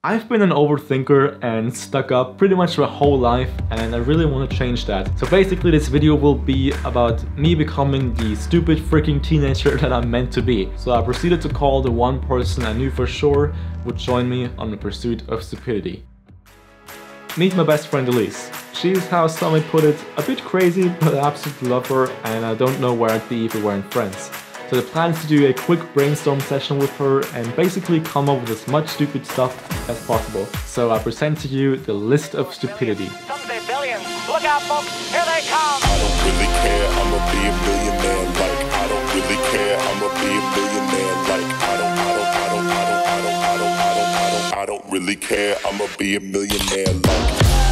I've been an overthinker and stuck up pretty much my whole life, and I really want to change that. So basically this video will be about me becoming the stupid freaking teenager that I'm meant to be. So I proceeded to call the one person I knew for sure would join me on the pursuit of stupidity. Meet my best friend Elise. She's, how some might put it, a bit crazy, but I absolutely love her, and I don't know where I'd be if we weren't friends. So the plan is to do a quick brainstorm session with her and basically come up with as much stupid stuff as possible. So I present to you the list of stupidity. Someday billions. Look out, folks. Here they come. I don't really care, I'ma be a millionaire. Like, I don't really care, I'ma be a millionaire. Like, I don't really care, I'ma be a millionaire. Like